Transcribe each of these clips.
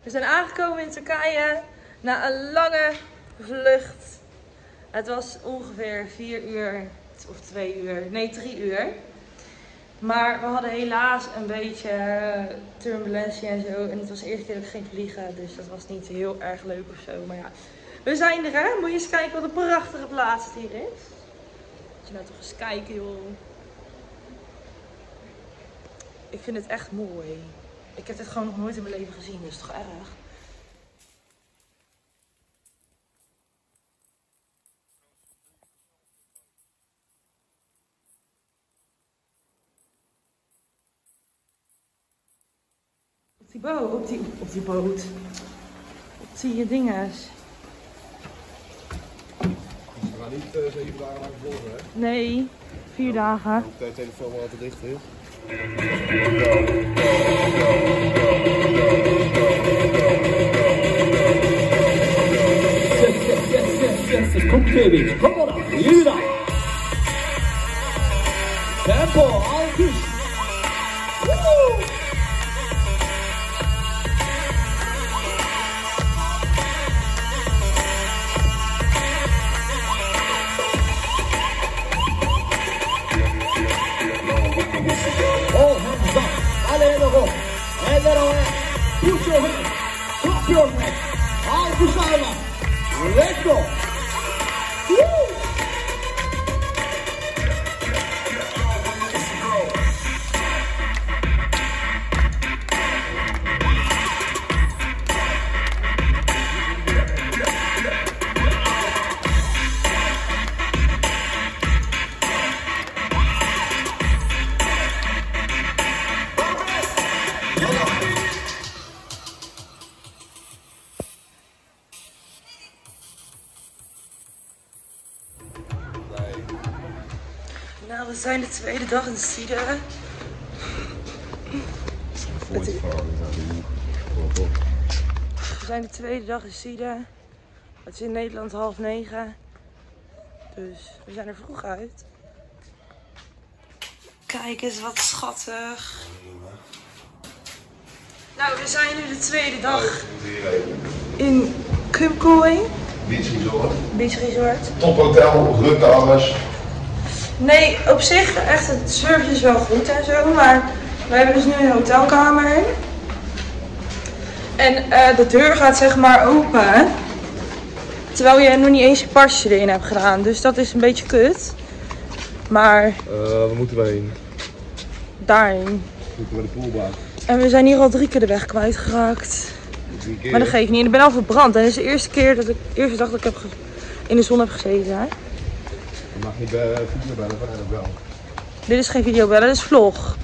We zijn aangekomen in Turkije na een lange vlucht. Het was ongeveer 4 uur of 2 uur, nee 3 uur. Maar we hadden helaas een beetje turbulentie en zo. En het was de eerste keer dat ik ging vliegen, dus dat was niet heel erg leuk of zo. Maar ja, we zijn er hè. Moet je eens kijken wat een prachtige plaats het hier is. Moet je nou toch eens kijken joh. Ik vind het echt mooi. Ik heb dit gewoon nog nooit in mijn leven gezien, dus toch erg. Op die boot. Op die dinges. We gaan niet 7 dagen lang volgen, hè? Nee, 4 dagen. Ook de telefoon wel altijd dicht is. Yes, kom baby, kom maar af, jullie daar. Tempo, alkış. Woe! All hands up, alle handen op, eller havaya, put your hands, clap your hands, alkışlarla, let's go! Woo! Nou, we zijn de tweede dag in Side. We zijn de tweede dag in Side. Het is in Nederland 8:30. Dus we zijn er vroeg uit. Kijk eens wat schattig. Nou, we zijn nu de tweede dag in Kumkooi. Beach Resort. Tophotel, drukte alles. Nee, op zich echt het service is wel goed en zo, maar we hebben dus nu een hotelkamer. En de deur gaat zeg maar open, terwijl je nog niet eens je pasje erin hebt gedaan, dus dat is een beetje kut. Maar We moeten heen. daarin. We moeten bij de poolbaan. En we zijn hier al 3 keer de weg kwijtgeraakt. 3 keer. Maar dat geeft niet, ik ben al verbrand en dit is de eerste keer dat ik, de eerste dag dat ik in de zon heb gezeten. Hè? Je mag niet video bellen van hem wel. Dit is geen videobellen, dit is vlog.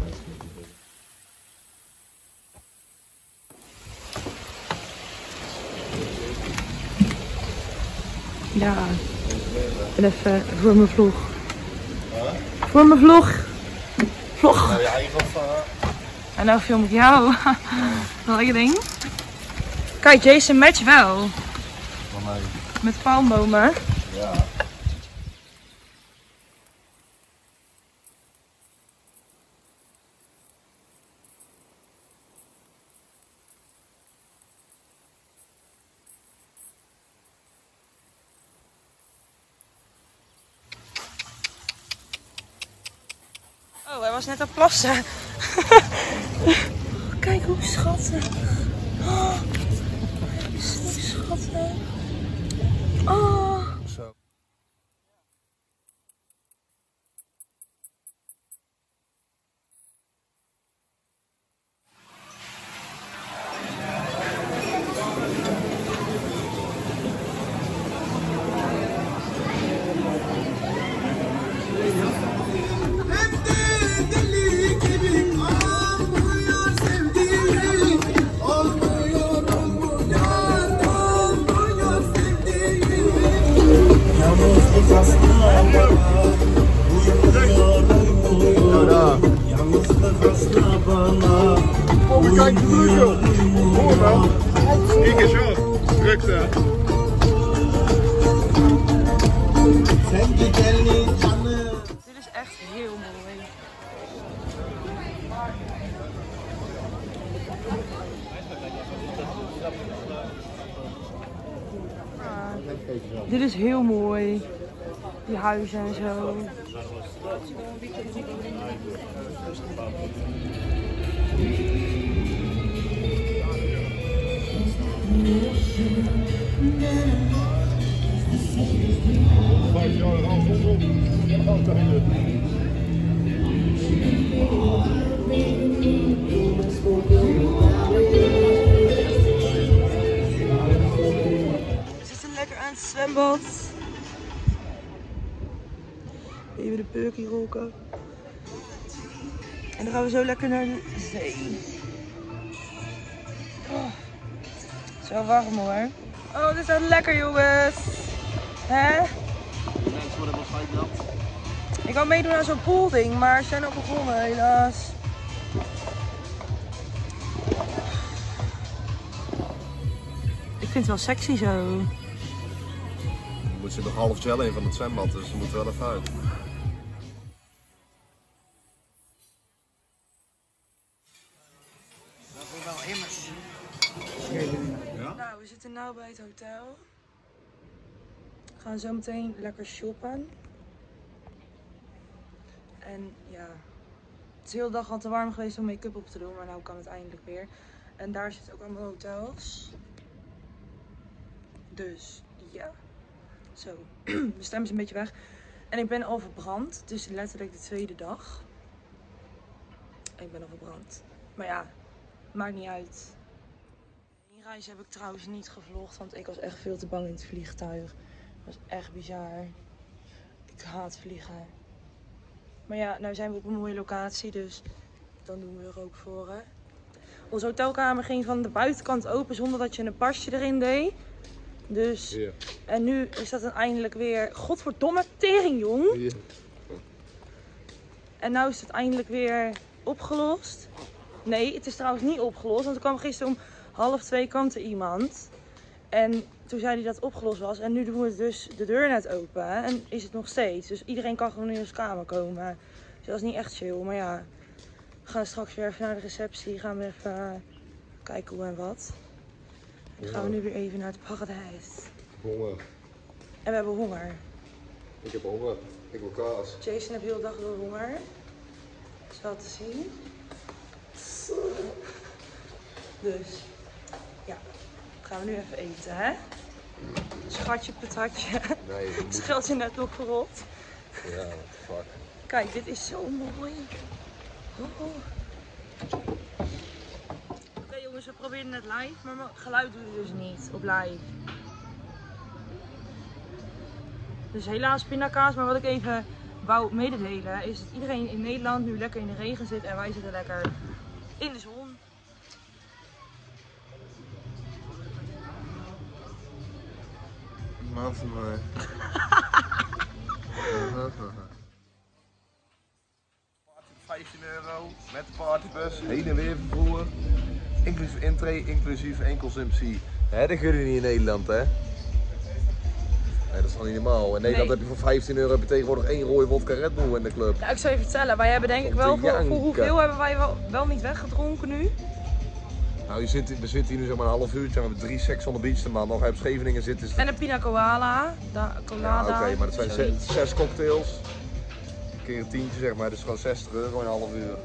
Ja, ik ben even voor mijn vlog. Voor mijn vlog. Vlog. Nou, je eigen of... En nou film ik jou. Wat ik denk. Kijk, Jason matcht wel. Van mij. Met palmbomen. Ja. Oh, hij was net aan het plassen. Kijk hoe schattig. Oh, zo schattig. Oh. Zo. Oh, kijk, de druk hoor wel. Kijk eens hoor, drukte. Dit is echt heel mooi. Dit is heel mooi. Die huizen en zo. We zitten lekker aan het zwembad. Even de purkie roken. En dan gaan we zo lekker naar de zee. Oh, zo warm hoor. Oh, dit is wel lekker jongens. Hè? De mensen worden waarschijnlijk nat. Ik wou meedoen aan zo'n poolding, maar ze zijn al begonnen helaas. Ik vind het wel sexy zo. Je moet ze nog half gel in van het zwembad, dus ze moeten wel even uit. Nou, we zitten nu bij het hotel. We gaan zo meteen lekker shoppen. En ja, het is de hele dag al te warm geweest om make-up op te doen, maar nu kan het eindelijk weer. En daar zitten ook allemaal hotels. Dus ja, zo. De stem is een beetje weg. En ik ben al verbrand. Het is letterlijk de tweede dag. Ik ben al verbrand. Maar ja, maakt niet uit. Die reis heb ik trouwens niet gevlogd, want ik was echt veel te bang in het vliegtuig. Dat was echt bizar. Ik haat vliegen. Maar ja, nou zijn we op een mooie locatie, dus dan doen we er ook voor. Hè. Onze hotelkamer ging van de buitenkant open zonder dat je een pasje erin deed. Dus, Yeah. En nu is dat dan eindelijk weer, godverdomme tering jong. Yeah. En nu is het eindelijk weer opgelost. Nee, het is trouwens niet opgelost, want er kwam gisteren om 1:30 kwam er iemand. En toen zei hij dat het opgelost was. En nu doen we dus de deur net open. En is het nog steeds. Dus iedereen kan gewoon in onze kamer komen. Dus dat is niet echt chill. Maar ja, we gaan straks weer even naar de receptie. Gaan we even kijken hoe en wat. En dan gaan we nu weer even naar het paradijs. Honger. En we hebben honger. Ik heb honger. Ik wil kaas. Jason heeft de hele dag door honger. Dat is wel te zien. Dus, ja. Gaan we nu even eten, hè? Schatje, patatje. Nee, dat Het moet... scheeltje net opgerold. Ja, what the fuck. Kijk, dit is zo mooi. Oh. Oké, jongens, we proberen het live, maar mijn geluid doet het dus niet op live. Dus helaas pindakaas, maar wat ik even wou mededelen is dat iedereen in Nederland nu lekker in de regen zit en wij zitten lekker in de zon. Maat van mij. 15 euro met de partybus, heen en weer vervoer, inclusief intree, inclusief enkelconsumptie. Hè, dat kun je niet in Nederland, hè? Nee, dat is gewoon niet normaal. In Nederland heb je voor 15 euro heb je tegenwoordig 1 rode vodka Red Bull in de club. Nou, ik zou je vertellen, wij hebben denk ik wel, voor hoeveel hebben wij wel niet weggedronken nu? Nou, we zitten hier nu zeg maar een half uurtje en we hebben 3 Sex on the Beach te maken. Nog op Scheveningen zitten. En een pina colada. Ja, oké, maar dat zijn 6 cocktails. Keer een tientje zeg maar, dus gewoon 60 euro in een half uur.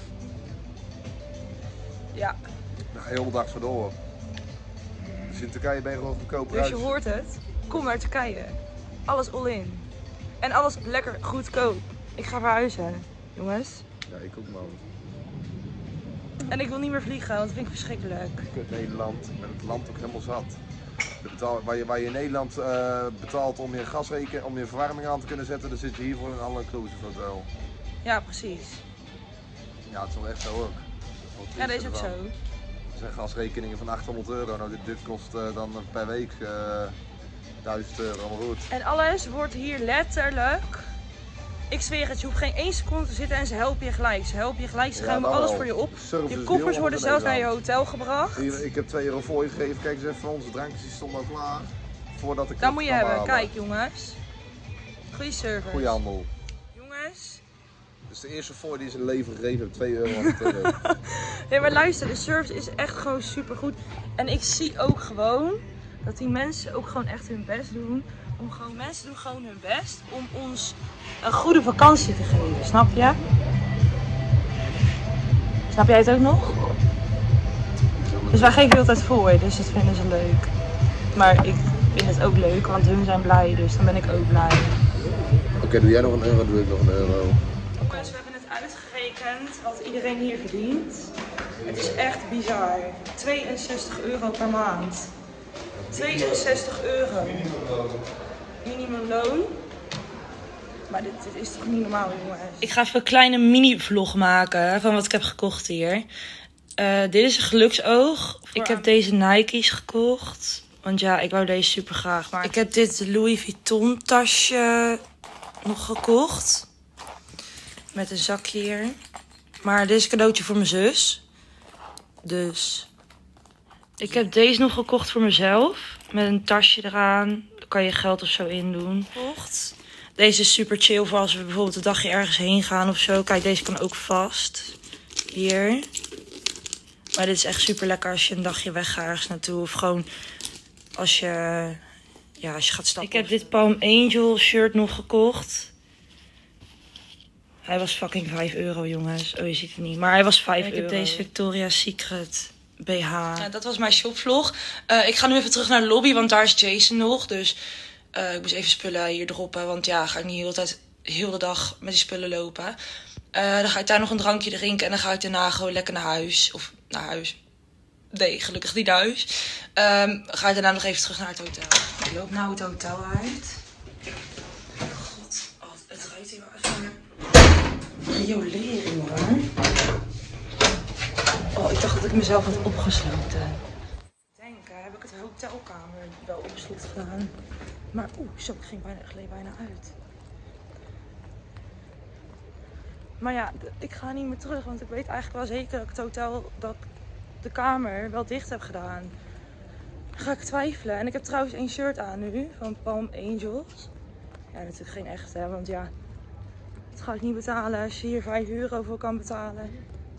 Ja. Nou, heel de dag zo door. Dus in Turkije ben je gewoon goedkoper Dus uit. je hoort het. Kom naar Turkije. Alles all in. En alles lekker goedkoop. Ik ga verhuizen, jongens. Ja, ik ook man. En ik wil niet meer vliegen, want dat vind ik verschrikkelijk. Kut Nederland en het land ook helemaal zat. Waar je in Nederland betaalt om je gasrekening, om je verwarming aan te kunnen zetten, dan zit je hier voor een all-inclusive hotel. Ja, precies. Ja, het is wel echt zo ook. Ja, dat is ook zo. Er zijn gasrekeningen van 800 euro. Nou, dit kost dan per week 1000 euro, allemaal goed. En alles wordt hier letterlijk... Ik zweer het, je hoeft geen 1 seconde te zitten en ze helpen je gelijk. Ze helpen je gelijk, ze Ja, ruimen nou alles wel. voor je op. Service Je is koffers heel worden goed in zelfs naar je Nederland. hotel gebracht. Hier, ik heb 2 euro voor je gegeven. Kijk eens even, onze drankjes die stonden al klaar. Voordat ik Dat moet je hebben. halen. Kijk jongens. Goeie service. Goeie handel. Jongens. Dus de eerste voor die is een leven gegeven heb 2 euro aan het Nee, maar luister, de service is echt gewoon super goed. En ik zie ook gewoon Dat die mensen ook gewoon echt hun best doen. Mensen doen gewoon hun best om ons een goede vakantie te geven, snap je? Snap jij het ook nog? Dus wij geven heel tijd voor, dus dat vinden ze leuk. Maar ik vind het ook leuk, want hun zijn blij, dus dan ben ik ook blij. Oké, doe jij nog een euro, doe ik nog een euro. Dus we hebben het uitgerekend wat iedereen hier verdient. Het is echt bizar. 62 euro per maand. 62 euro. Minimumloon. Maar dit is toch niet normaal, jongens. Ik ga even een kleine mini-vlog maken van wat ik heb gekocht hier. Dit is een geluksoog. Ik heb deze Nike's gekocht. Want ja, ik wou deze super graag. Maar ik heb dit Louis Vuitton tasje nog gekocht. Met een zakje hier. Maar dit is een cadeautje voor mijn zus. Dus ik heb deze nog gekocht voor mezelf. Met een tasje eraan. Daar kan je geld of zo in doen. Deze is super chill voor als we bijvoorbeeld een dagje ergens heen gaan of zo. Kijk, deze kan ook vast. Hier. Maar dit is echt super lekker als je een dagje weggaat ergens naartoe. Of gewoon als je gaat stappen. Ik heb dit Palm Angel shirt nog gekocht. Hij was fucking 5 euro, jongens. Oh, je ziet het niet. Maar hij was 5 euro. Ik heb deze Victoria's Secret BH. Ja, dat was mijn shopvlog. Ik ga nu even terug naar de lobby, want daar is Jason nog. Dus ik moest even spullen hier droppen. Want ja, ga ik niet heel de dag met die spullen lopen. Dan ga ik daar nog een drankje drinken. En dan ga ik daarna gewoon lekker naar huis. Of naar huis. Nee, gelukkig niet naar huis. Ga ik daarna nog even terug naar het hotel. Ik loop nou het hotel uit. God, het ruikt hier wel echt naar riolering, hoor. Oh, ik dacht dat ik mezelf had opgesloten. Heb ik het hotelkamer wel op slot gedaan. Maar zo, ik gleed bijna uit. Maar ja, ik ga niet meer terug, want ik weet eigenlijk wel zeker dat ik het hotel, dat ik de kamer wel dicht heb gedaan. Dan ga ik twijfelen. En ik heb trouwens een shirt aan nu, van Palm Angels. Ja, natuurlijk geen echte, want ja, dat ga ik niet betalen als je hier 5 euro voor kan betalen.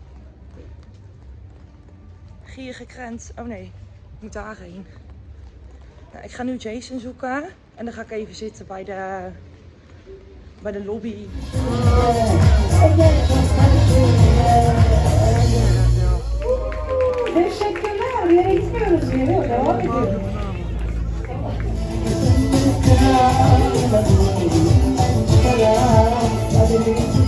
Gierige krent. Oh nee, ik moet daarheen. Nou, ik ga nu Jason zoeken. En dan ga ik even zitten bij de lobby. Ja,